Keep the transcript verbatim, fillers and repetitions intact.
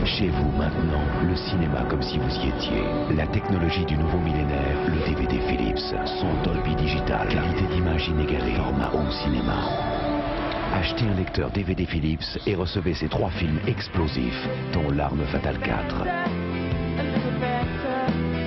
Chez vous maintenant, le cinéma comme si vous y étiez. La technologie du nouveau millénaire, le D V D Philips. Son Dolby Digital, qualité d'image inégalée, format home cinéma. Achetez un lecteur D V D Philips et recevez ces trois films explosifs, dont L'Arme Fatale quatre.